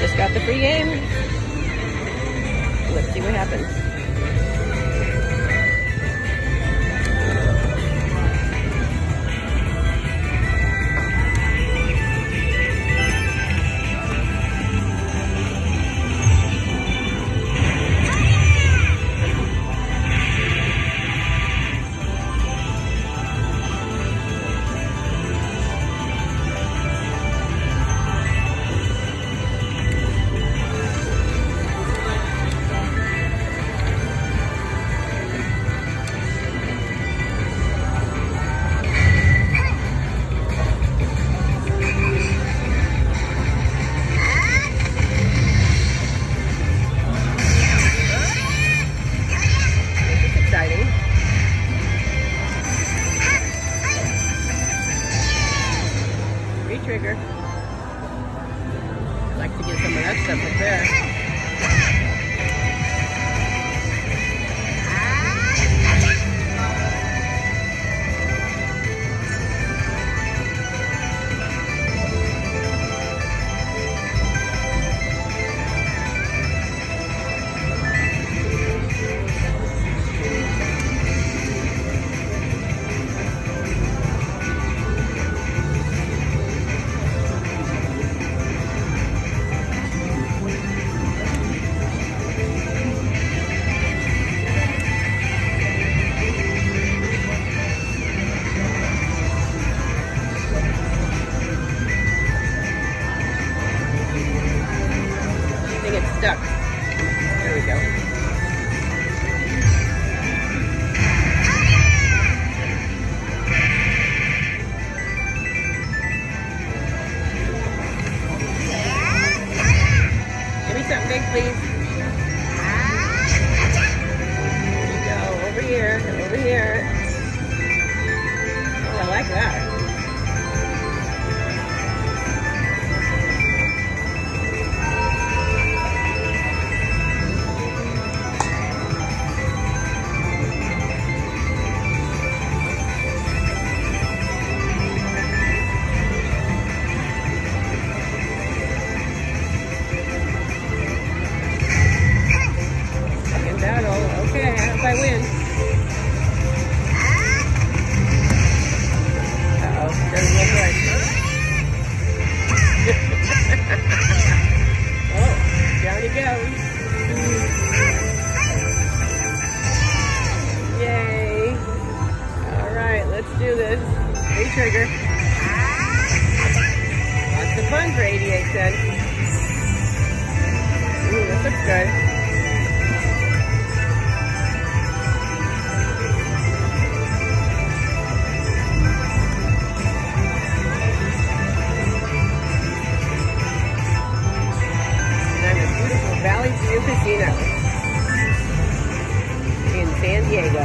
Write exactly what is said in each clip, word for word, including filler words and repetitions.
Just got the free game. Let's see what happens. Trigger. I'd like to get some of that stuff up there. Stuck. There we go. Give me something big, please. There you go. Over here. Over here. Oh, I like that. Okay, I hope I win. Uh-oh, doesn't look right. Oh, down he goes. Yay. All right, let's do this. Free trigger. Lots of fun for eighty-eight cents. Ooh, this looks good. Valley View Casino in San Diego.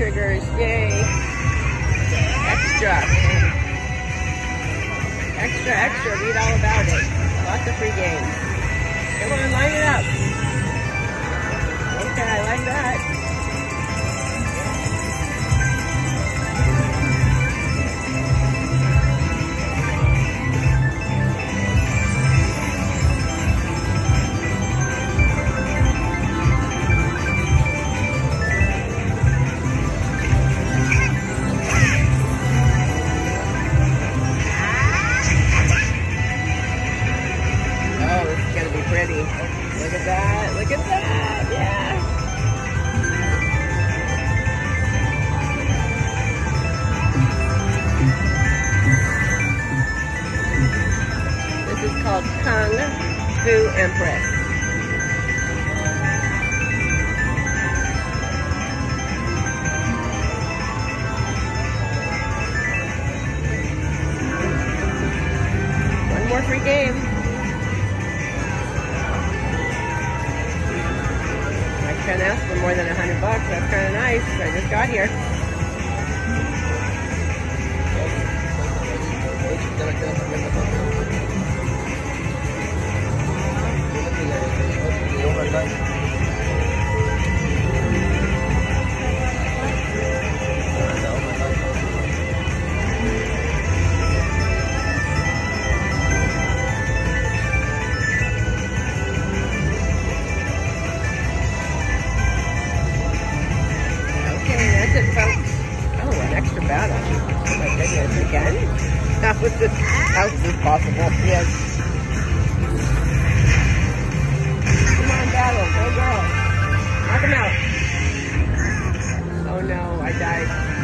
triggers. Yay. Extra. Extra, extra. Read all about it. Lots of free games. Come on, line it up. Okay, I like that. Pretty. Look at that. Look at that. Yeah. This is called Kung Fu Empress. One more free game. I can't ask for more than a hundred bucks. That's kind of nice. I just got here. That's it, folks. Oh, an extra battle. Oh my goodness, again? How is this, how is this possible? Yes. Come on, battle. Go, girl. Knock him out. Oh no, I died.